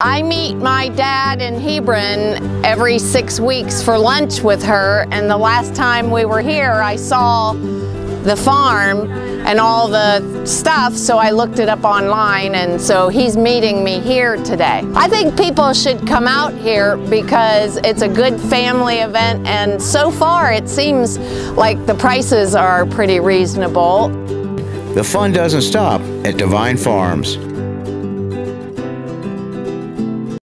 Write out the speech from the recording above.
I meet my dad in Hebron every 6 weeks for lunch with her, and the last time we were here I saw the farm and all the stuff, so I looked it up online, and so he's meeting me here today. I think people should come out here because it's a good family event, and so far it seems like the prices are pretty reasonable. The fun doesn't stop at Devine Farms.